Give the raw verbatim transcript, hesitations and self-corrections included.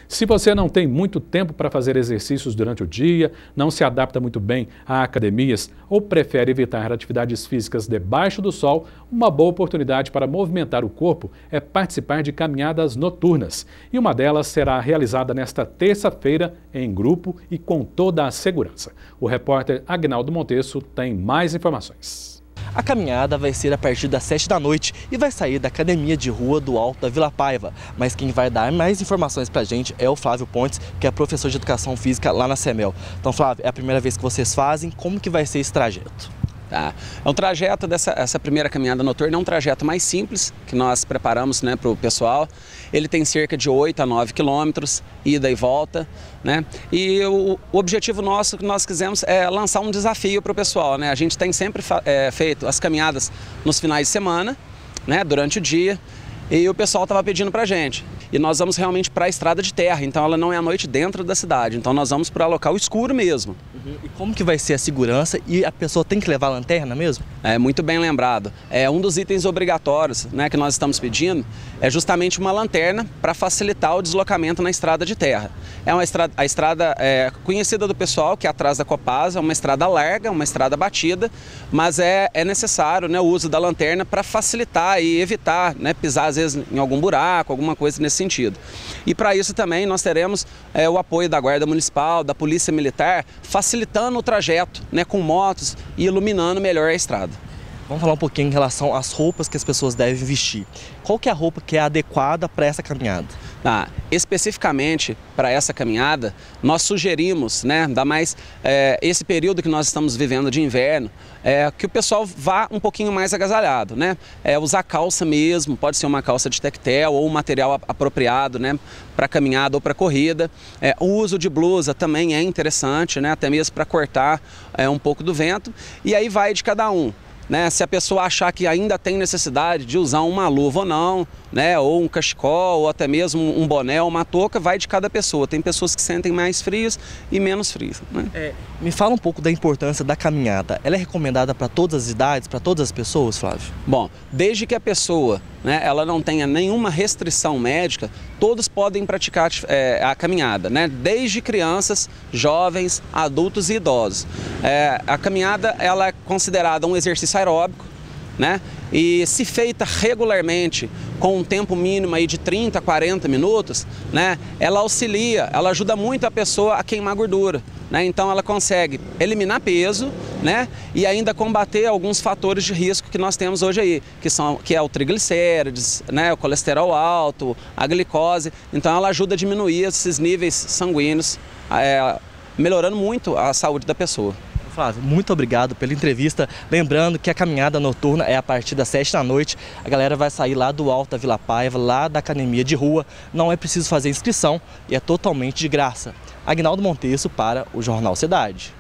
Se você não tem muito tempo para fazer exercícios durante o dia, não se adapta muito bem a academias ou prefere evitar atividades físicas debaixo do sol, uma boa oportunidade para movimentar o corpo é participar de caminhadas noturnas. E uma delas será realizada nesta terça-feira em grupo e com toda a segurança. O repórter Agnaldo Montesso tem mais informações. A caminhada vai ser a partir das sete da noite e vai sair da academia de rua do Alto da Vila Paiva. Mas quem vai dar mais informações pra gente é o Flávio Pontes, que é professor de Educação Física lá na CEMEL. Então, Flávio, é a primeira vez que vocês fazem, como que vai ser esse trajeto? Tá. É um trajeto dessa essa primeira caminhada noturna, é um trajeto mais simples que nós preparamos, né, para o pessoal. Ele tem cerca de oito a nove quilômetros, ida e volta, né? E o, o objetivo nosso que nós quisemos é lançar um desafio para o pessoal, né? A gente tem sempre é, feito as caminhadas nos finais de semana, né, durante o dia, e o pessoal estava pedindo para a gente. E nós vamos realmente para a estrada de terra, então ela não é à noite dentro da cidade, então nós vamos para local escuro mesmo. Uhum. E como que vai ser a segurança e a pessoa tem que levar a lanterna mesmo? É muito bem lembrado. É um dos itens obrigatórios, né, que nós estamos pedindo é justamente uma lanterna para facilitar o deslocamento na estrada de terra. É uma estrada, a estrada é, conhecida do pessoal, que é atrás da Copasa, é uma estrada larga, uma estrada batida, mas é, é necessário, né, o uso da lanterna para facilitar e evitar, né, pisar às vezes em algum buraco, alguma coisa nesse sentido. E para isso também nós teremos é, o apoio da Guarda Municipal, da Polícia Militar, facilitando o trajeto, né, com motos e iluminando melhor a estrada. Vamos falar um pouquinho em relação às roupas que as pessoas devem vestir. Qual que é a roupa que é adequada para essa caminhada? Ah, especificamente para essa caminhada, nós sugerimos, né, ainda mais é, esse período que nós estamos vivendo de inverno, é, que o pessoal vá um pouquinho mais agasalhado, né? É, usar calça mesmo, pode ser uma calça de tectel ou um material apropriado, né, para caminhada ou para corrida. É, o uso de blusa também é interessante, né, até mesmo para cortar é, um pouco do vento, e aí vai de cada um. Né, se a pessoa achar que ainda tem necessidade de usar uma luva ou não, né, ou um cachecol, ou até mesmo um boné ou uma touca, vai de cada pessoa. Tem pessoas que sentem mais frios e menos frios. Né? É, me fala um pouco da importância da caminhada. Ela é recomendada para todas as idades, para todas as pessoas, Flávio? Bom, desde que a pessoa, né, ela não tenha nenhuma restrição médica, todos podem praticar é, a caminhada, né, desde crianças, jovens, adultos e idosos. É, a caminhada ela é considerada um exercício aeróbico, né? E se feita regularmente, com um tempo mínimo aí de trinta, quarenta minutos, né? Ela auxilia, ela ajuda muito a pessoa a queimar gordura, né? Então ela consegue eliminar peso, né? E ainda combater alguns fatores de risco que nós temos hoje aí, que são que é o triglicérides, né? O colesterol alto, a glicose. Então ela ajuda a diminuir esses níveis sanguíneos, é, melhorando muito a saúde da pessoa. Flávio, muito obrigado pela entrevista. Lembrando que a caminhada noturna é a partir das sete da noite. A galera vai sair lá do Alto da Vila Paiva, lá da academia de rua. Não é preciso fazer inscrição e é totalmente de graça. Agnaldo Montesso para o Jornal Cidade.